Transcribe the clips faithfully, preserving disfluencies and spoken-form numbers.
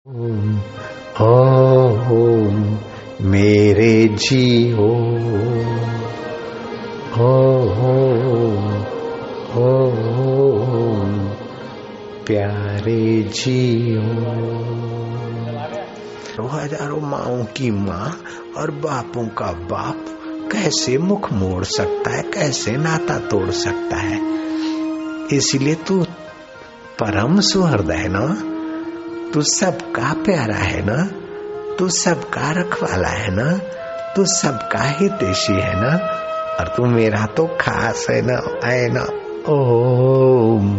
ओम ओम मेरे जीओ, ओम ओम प्यारे जीओ। हजारों माओं की माँ और बापों का बाप कैसे मुख मोड़ सकता है, कैसे नाता तोड़ सकता है। इसलिए तू परम सुहृद है ना, तू सबका प्यारा है ना, तू सबका रखवाला है ना, तू सबका हितैषी है ना, और तू मेरा तो खास है ना, है ना। ओम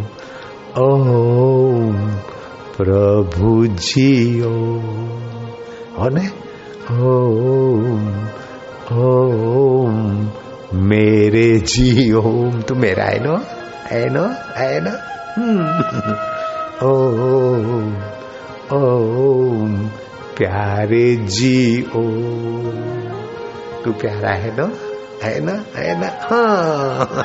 ओम प्रभु जियो, हो ने। ओम ओम मेरे जियो, तू मेरा है ना, है ना, है ना। ओम ओम प्यारे जियो, तू प्यारा है ना, है ना, है ना। हाँ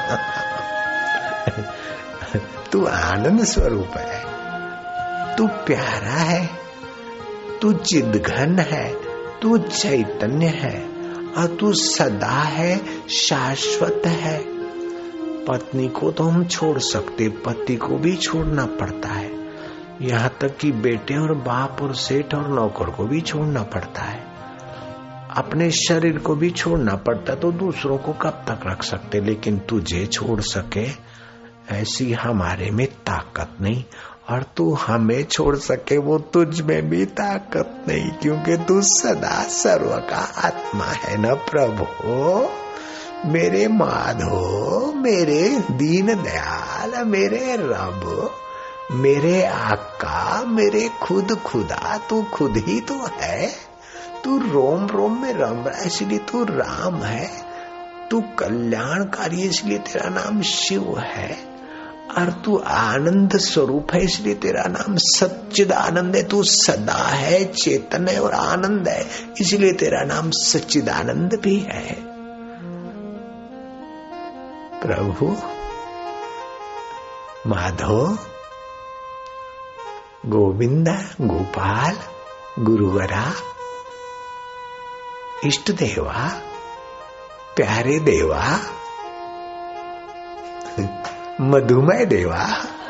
तू आनंद स्वरूप है, तू प्यारा है, तू चिद्घन है, तू चैतन्य है, और तू सदा है, शाश्वत है। पत्नी को तो हम छोड़ सकते, पति को भी छोड़ना पड़ता है, यहाँ तक कि बेटे और बाप और सेठ और नौकर को भी छोड़ना पड़ता है। अपने शरीर को भी छोड़ना पड़ता, तो दूसरों को कब तक रख सकते। लेकिन तुझे छोड़ सके ऐसी हमारे में ताकत नहीं, और तू हमें छोड़ सके वो तुझ में भी ताकत नहीं, क्योंकि तू सदा सर्व का आत्मा है न प्रभु। मेरे माधो, मेरे दीन दयाल, मेरे रब, मेरे आका, मेरे खुद खुदा, तू खुद ही तो है। तू रोम रोम में रम रहा है, इसलिए तू राम है। तू कल्याणकारी, इसलिए तेरा नाम शिव है। और तू आनंद स्वरूप है, इसलिए तेरा नाम सच्चिदानंद है। तू सदा है, चेतन है और आनंद है, इसलिए तेरा नाम सच्चिदानंद भी है। प्रभु माधो, गोविंद, गोपाल, गुरुवरा, इष्ट देवा, प्यारे देवा, मधुमय देवा,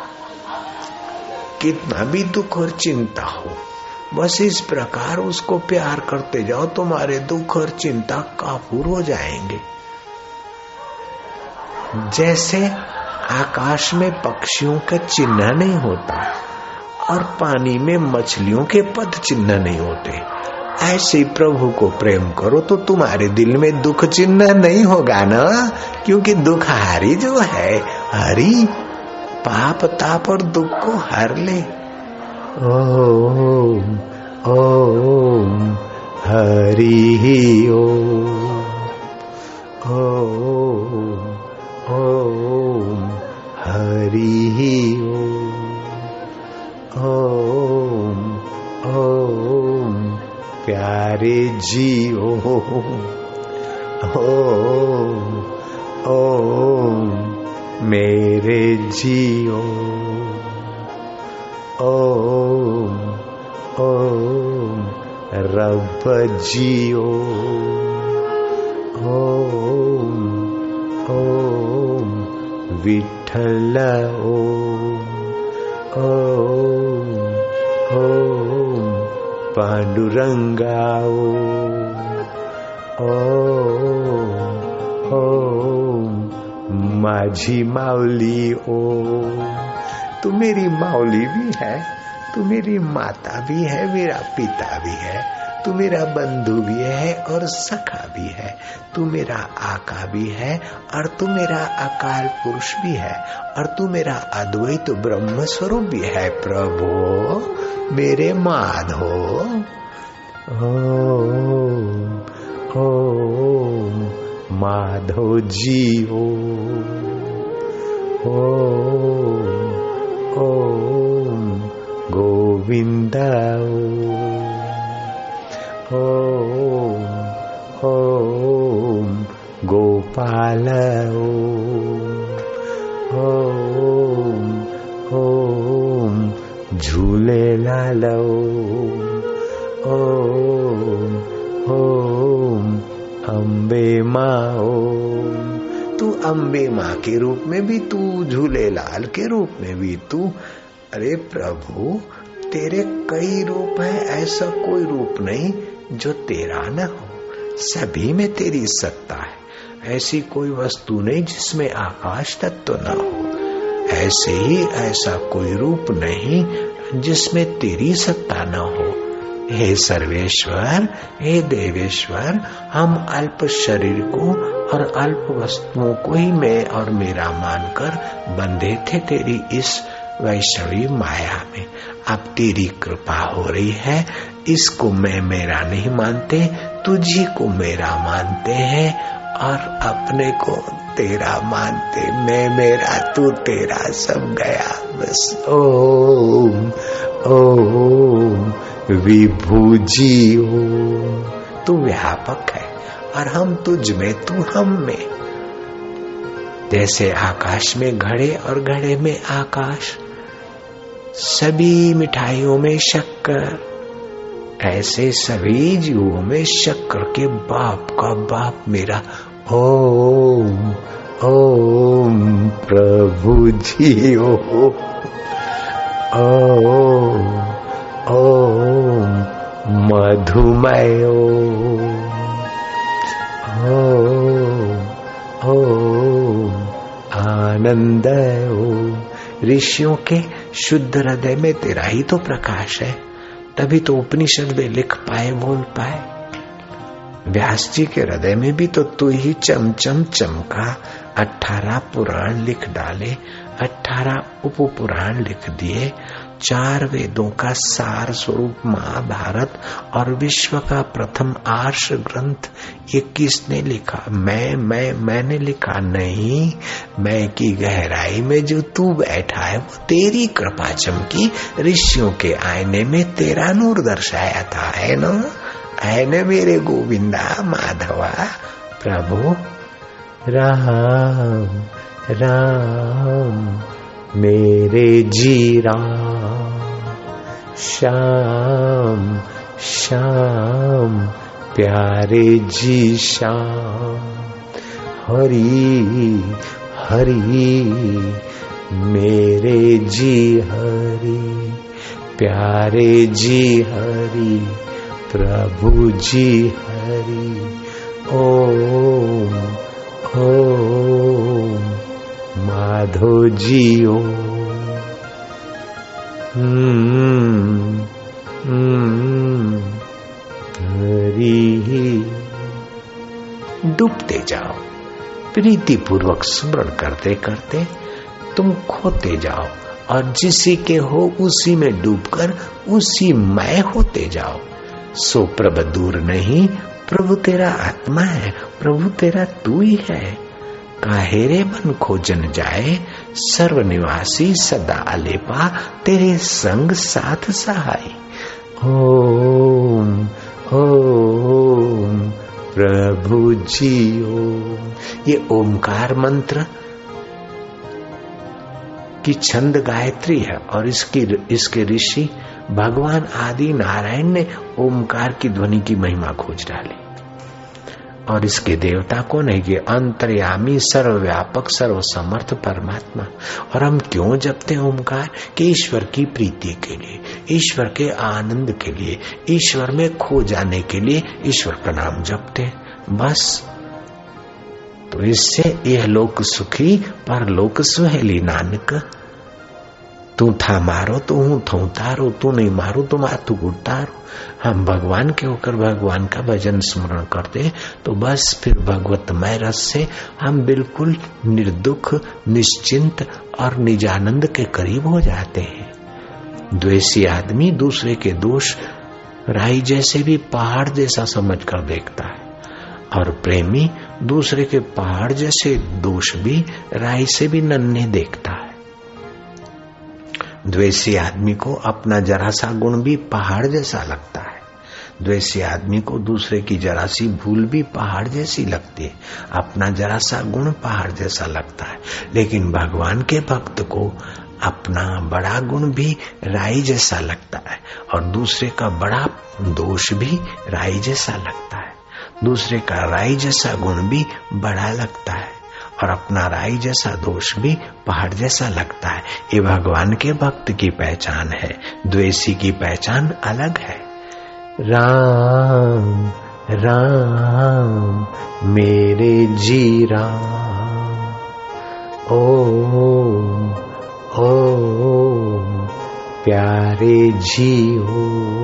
कितना भी दुख और चिंता हो, बस इस प्रकार उसको प्यार करते जाओ, तुम्हारे दुख और चिंता काफूर हो जाएंगे। जैसे आकाश में पक्षियों का चिन्ह नहीं होता और पानी में मछलियों के पद चिन्ह नहीं होते, ऐसे प्रभु को प्रेम करो तो तुम्हारे दिल में दुख चिन्ह नहीं होगा ना, क्योंकि दुख हारी जो है, हरि पाप ताप और दुख को हर ले। ओम ओम हरि ओम, ओम ओम हरि ओम, ओम प्यारे जीओ, ओम ओम मेरे जीओ, ओम ओम रब जीओ, ओम ओम विठ्ठल ओम, ओम ओम पांडुरंगा ओम, ओम माझी माऊली ओम। तू मेरी माऊली भी है, तू मेरी माता भी है, मेरा पिता भी है, तू मेरा बंधु भी है और सखा भी है, तू मेरा आका भी है और तू मेरा अकाल पुरुष भी है, और तू मेरा अद्वैत ब्रह्म स्वरूप भी है। प्रभु मेरे माधो, ओम ओम माधो जीओ, ओम ओम गोविंद ओम, ओम गोपाल ओम, ओम झूलेलाल ओम। ओम ओम अम्बे माँ ओम। तू अम्बे माँ के रूप में भी तू, झूलेलाल के रूप में भी तू। अरे प्रभु तेरे कई रूप है, ऐसा कोई रूप नहीं जो तेरा न हो। सभी में तेरी सत्ता है। ऐसी कोई वस्तु नहीं जिसमें आकाश तत्व न हो। ऐसे ही ऐसा कोई रूप नहीं जिसमें तेरी सत्ता न हो। हे सर्वेश्वर, हे देवेश्वर, हम अल्प शरीर को और अल्प वस्तुओं को ही मैं और मेरा मानकर बंधे थे तेरी इस वैष्णवी माया में। अब तेरी कृपा हो रही है, इसको मैं मेरा नहीं मानते, तुझी को मेरा मानते हैं और अपने को तेरा मानते। मैं मेरा तू तेरा, सब गया बस। ओम ओम विभु जी ओम। तू व्यापक है और हम तुझ में, तू हम में। जैसे आकाश में घड़े और घड़े में आकाश, सभी मिठाइयों में शक्कर, ऐसे सभी जीवों में शक्कर के बाप का बाप मेरा। ओम ओम प्रभु जी ओम ओम ओम मधुमय ओम ओम आनंद ओम। ऋषियों के शुद्ध हृदय में तेरा ही तो प्रकाश है, तभी तो उपनिषद में लिख पाए, बोल पाए। व्यास जी के हृदय में भी तो तू ही चमचम चमका। अठारह पुराण लिख डाले, अठारह उप पुराण लिख दिए, चार वेदों का सार स्वरूप महाभारत और विश्व का प्रथम आर्ष ग्रंथ, ये किसने लिखा? मैं मैं मैंने लिखा नहीं। मैं की गहराई में जो तू बैठा है वो तेरी कृपा चमकी, ऋषियों के आईने में तेरा नूर दर्शाया था, है ना? है न मेरे गोविंदा माधवा प्रभु। राम राम मेरे जी राम, श्याम श्याम प्यारे जी श्याम। हरि हरि मेरे जी हरि, प्यारे जी हरि, प्रभु जी हरि। ओम ओम माधो जी ओम। हम्म हम्म हरि। डूबते जाओ, प्रीति पूर्वक स्मरण करते करते तुम खोते जाओ और जिसी के हो उसी में डूबकर उसी मय होते जाओ। सो प्रभु दूर नहीं, प्रभु तेरा आत्मा है, प्रभु तेरा तू ही है। काहेरे मन खोजन जाए, सर्वनिवासी सदा अलेपा, तेरे संग साथ सहाय। ओम ओम प्रभु जी ओम। ये ओमकार मंत्र की छंद गायत्री है और इसकी इसके ऋषि भगवान आदि नारायण ने ओमकार की ध्वनि की महिमा खोज डाली। और इसके देवता कौन है? ये अंतर्यामी सर्वव्यापक सर्वसमर्थ परमात्मा। और हम क्यों जपते ओमकार? कि ईश्वर की प्रीति के लिए, ईश्वर के आनंद के लिए, ईश्वर में खो जाने के लिए ईश्वर का नाम जपते, बस। तो इससे यह लोक सुखी पर लोक सुहेली नानक। तू था मारो तो हूं थू तारो, तू नहीं मारो तो माथू उतारो। हम भगवान के होकर भगवान का भजन स्मरण करते तो बस फिर भगवतमय रस से हम बिल्कुल निर्दुख, निश्चिंत और निजानंद के करीब हो जाते हैं। द्वेषी आदमी दूसरे के दोष राई जैसे भी पहाड़ जैसा समझकर देखता है और प्रेमी दूसरे के पहाड़ जैसे दोष भी राई से भी नन्हे देखता है। द्वेषी आदमी को अपना जरा सा गुण भी पहाड़ जैसा लगता है, द्वेषी आदमी को दूसरे की जरा सी भूल भी पहाड़ जैसी लगती है, अपना जरा सा गुण पहाड़ जैसा लगता है। लेकिन भगवान के भक्त को अपना बड़ा गुण भी राई जैसा लगता है और दूसरे का बड़ा दोष भी राई जैसा लगता है। दूसरे का राई जैसा गुण भी बड़ा लगता है और अपना राई जैसा दोष भी पहाड़ जैसा लगता है। ये भगवान के भक्त की पहचान है, द्वेषी की पहचान अलग है। राम राम मेरे जी राम, ओम ओम प्यारे जी ओम।